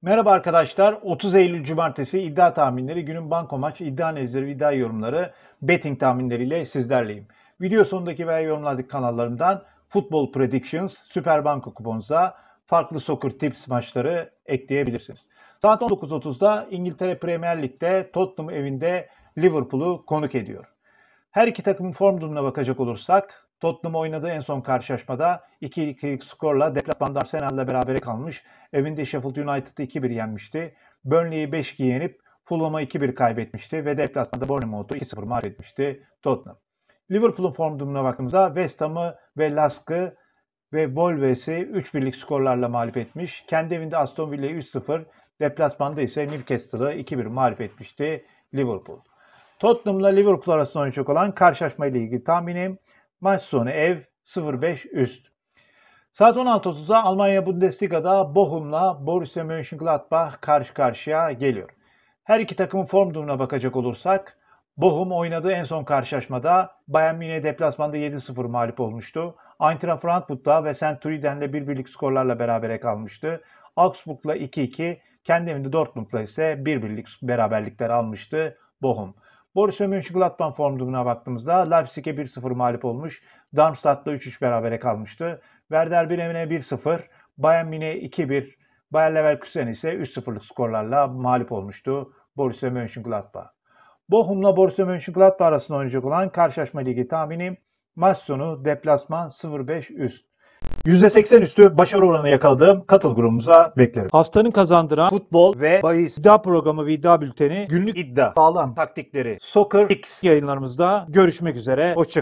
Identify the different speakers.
Speaker 1: Merhaba arkadaşlar. 30 Eylül Cumartesi iddia tahminleri, günün banko maç, iddia analizleri, iddia yorumları, betting tahminleriyle sizlerleyim. Video sonundaki veya yorumlardaki kanallarımdan Football Predictions, Süper Banko kuponunuza farklı soccer tips maçları ekleyebilirsiniz. Saat 19.30'da İngiltere Premier Lig'de Tottenham evinde Liverpool'u konuk ediyor. Her iki takımın form durumuna bakacak olursak Tottenham oynadığı en son karşılaşmada 2-2'lik skorla deplasmanda Arsenal'la berabere kalmış. Evinde Sheffield United'ı 2-1 yenmişti. Burnley'i 5-2 yenip Fulham'a 2-1 kaybetmişti ve deplasmanda Bournemouth'u 2-0 mağlup etmişti Tottenham. Liverpool'un form durumuna baktığımızda West Ham'ı ve Lask'ı ve Wolves'i 3-1'lik skorlarla mağlup etmiş. Kendi evinde Aston Villa'yı 3-0, deplasmanda ise Newcastle'ı 2-1 mağlup etmişti Liverpool. Tottenham'la Liverpool arasında oynayacak olan karşılaşma ile ilgili tahminim maç sonu ev 0.5 üst. Saat 16.30'da Almanya Bundesliga'da Bochum'la Borussia Mönchengladbach karşı karşıya geliyor. Her iki takımın form durumuna bakacak olursak Bochum oynadığı en son karşılaşmada Bayern Münih'e deplasmanda 7-0 mağlup olmuştu. Eintracht Frankfurt'la ve St. Trudden'le 1-1'lik skorlarla berabere kalmıştı. Augsburg'la 2-2, kendi evinde Dortmund'la ise 1-1'lik beraberlikler almıştı Bochum. Borussia Mönchengladbach form durumuna baktığımızda Leipzig'e 1-0 mağlup olmuş. Darmstadt'la 3-3 berabere kalmıştı. Werder Bremen'e 1-0, Bayern Münih'e 2-1, Bayer Leverkusen ise 3-0'lık skorlarla mağlup olmuştu Borussia Mönchengladbach. Bochum'la Borussia Mönchengladbach arasında oynayacak olan karşılaşma ligi tahminim maç sonu deplasman 0.5 üst. %80 üstü başarı oranı yakaladığım katıl grubumuza beklerim. Haftanın kazandıran futbol ve bahis iddia programı ve iddia bülteni, günlük iddia, sağlam taktikleri, Soccer X yayınlarımızda görüşmek üzere. Hoşçakalın.